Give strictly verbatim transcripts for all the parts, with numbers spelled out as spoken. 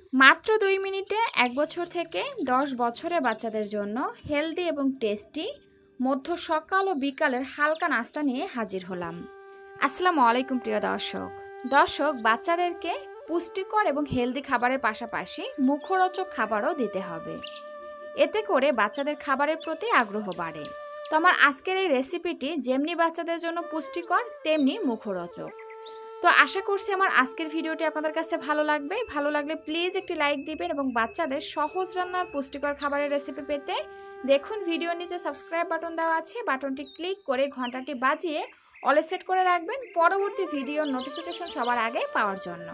মাত্র দুই মিনিটে এক বছর থেকে দশ বছরের বাচ্চাদের জন্য হেলদি এবং টেস্টি মধ্য সকাল ও বিকালের হালকা নাস্তা নিয়ে হাজির হলাম। আসসালামু আলাইকুম প্রিয় দর্শক দর্শক বাচ্চাদেরকে পুষ্টিকর এবং হেলদি খাবারের পাশাপাশি মুখরোচক খাবারও দিতে হবে, এতে করে বাচ্চাদের খাবারের প্রতি আগ্রহ বাড়ে। তো আমার আজকের এই রেসিপিটি যেমনি বাচ্চাদের জন্য পুষ্টিকর তেমনি মুখরোচক। তো আশা করছি আমার আজকের ভিডিওটি আপনাদের কাছে ভালো লাগবে। ভালো লাগলে প্লিজ একটি লাইক দিবেন এবং বাচ্চাদের সহজ রান্নার পুষ্টিকর খাবারের রেসিপি পেতে দেখুন ভিডিওর নিচে সাবস্ক্রাইব বাটন দেওয়া আছে, বাটনটি ক্লিক করে ঘন্টাটি বাজিয়ে অলে সেট করে রাখবেন পরবর্তী ভিডিওর নোটিফিকেশন সবার আগে পাওয়ার জন্য।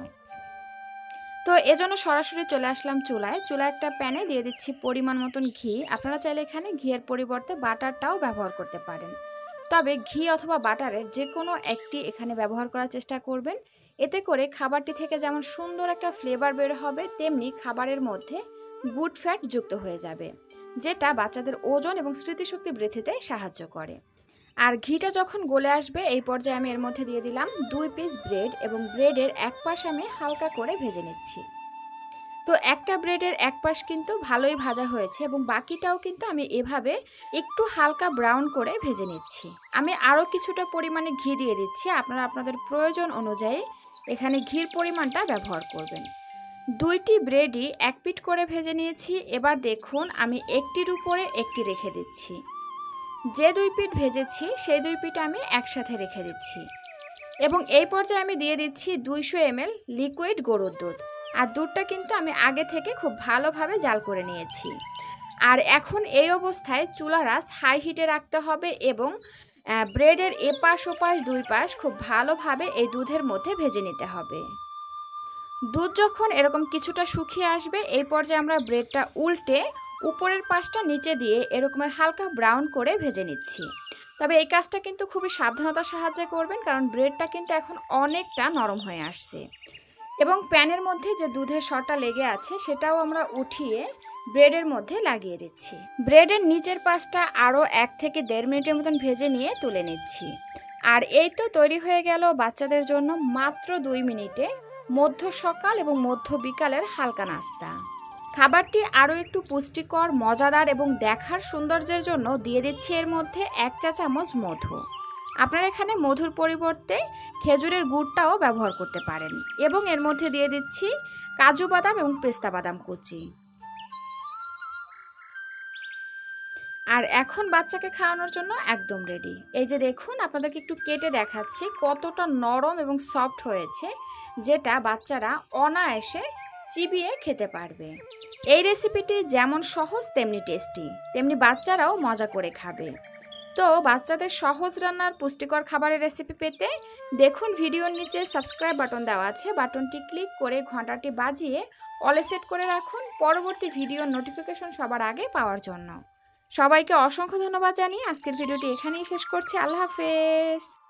তো এজন্য সরাসরি চলে আসলাম চুলায়। চুলায় একটা প্যানে দিয়ে দিচ্ছি পরিমাণ মতন ঘি। আপনারা চাইলে এখানে ঘিয়ের পরিবর্তে বাটারটাও ব্যবহার করতে পারেন, তবে ঘি অথবা বাটারের যে কোনো একটি এখানে ব্যবহার করার চেষ্টা করবেন। এতে করে খাবারটি থেকে যেমন সুন্দর একটা ফ্লেভার বের হবে, তেমনি খাবারের মধ্যে গুড ফ্যাট যুক্ত হয়ে যাবে, যেটা বাচ্চাদের ওজন এবং স্মৃতিশক্তি বৃদ্ধিতে সাহায্য করে। আর ঘিটা যখন গলে আসবে এই পর্যায়ে আমি এর মধ্যে দিয়ে দিলাম দুই পিস ব্রেড এবং ব্রেডের এক পাশ আমি হালকা করে ভেজে নিচ্ছি। তো একটা ব্রেডের এক পাশ কিন্তু ভালোই ভাজা হয়েছে এবং বাকিটাও কিন্তু আমি এভাবে একটু হালকা ব্রাউন করে ভেজে নিচ্ছি। আমি আরও কিছুটা পরিমাণে ঘি দিয়ে দিচ্ছি, আপনারা আপনাদের প্রয়োজন অনুযায়ী এখানে ঘির পরিমাণটা ব্যবহার করবেন। দুইটি ব্রেডই এক পিঠ করে ভেজে নিয়েছি। এবার দেখুন আমি একটির উপরে একটি রেখে দিচ্ছি। যে দুই পিঠ ভেজেছি সেই দুই পিঠ আমি একসাথে রেখে দিচ্ছি এবং এই পর্যায়ে আমি দিয়ে দিচ্ছি দুইশো এমএল লিকুইড গরুর দুধ। আর দুধটা কিন্তু আমি আগে থেকে খুব ভালোভাবে জাল করে নিয়েছি। আর এখন এই অবস্থায় চুলার আঁচ হাই হিটে রাখতে হবে এবং ব্রেডের এপাশ ওপাশ দুই পাশ খুব ভালোভাবে এই দুধের মধ্যে ভেজে নিতে হবে। দুধ যখন এরকম কিছুটা শুকিয়ে আসবে এই পর্যায়ে আমরা ব্রেডটা উল্টে উপরের পাশটা নিচে দিয়ে এরকমের হালকা ব্রাউন করে ভেজে নিচ্ছি। তবে এই কাজটা কিন্তু খুবই সাবধানতার সাহায্যে করবেন, কারণ ব্রেডটা কিন্তু এখন অনেকটা নরম হয়ে আসছে এবং প্যানের মধ্যে যে দুধের সরটা লেগে আছে সেটাও আমরা উঠিয়ে ব্রেডের মধ্যে লাগিয়ে দিচ্ছি। ব্রেডের নিচের পাশটা আরও এক থেকে দেড় মিনিটের মতন ভেজে নিয়ে তুলে নিচ্ছি। আর এই তো তৈরি হয়ে গেল বাচ্চাদের জন্য মাত্র দুই মিনিটে মধ্য সকাল এবং মধ্য বিকালের হালকা নাস্তা। খাবারটি আরও একটু পুষ্টিকর, মজাদার এবং দেখার সৌন্দর্যের জন্য দিয়ে দিচ্ছি এর মধ্যে এক চা চামচ মধু। আপনারা এখানে মধুর পরিবর্তে খেজুরের গুড়টাও ব্যবহার করতে পারেন এবং এর মধ্যে দিয়ে দিচ্ছি কাজু বাদাম এবং পেস্তা বাদাম কুচি। আর এখন বাচ্চাকে খাওয়ানোর জন্য একদম রেডি। এই যে দেখুন আপনাদেরকে একটু কেটে দেখাচ্ছি কতটা নরম এবং সফট হয়েছে, যেটা বাচ্চারা অনায়াসে চিবিয়ে খেতে পারবে। এই রেসিপিটি যেমন সহজ তেমনি টেস্টি, তেমনি বাচ্চারাও মজা করে খাবে। তো বাচ্চাদের সহজ রান্নার পুষ্টিকর খাবারের রেসিপি পেতে দেখুন ভিডিওর নিচে সাবস্ক্রাইব বাটন দেওয়া আছে, বাটনটি ক্লিক করে ঘন্টাটি বাজিয়ে অলে সেট করে রাখুন পরবর্তী ভিডিওর নোটিফিকেশন সবার আগে পাওয়ার জন্য। সবাইকে অসংখ্য ধন্যবাদ জানিয়ে আজকের ভিডিওটি এখানেই শেষ করছি। আল্লাহ হাফেজ।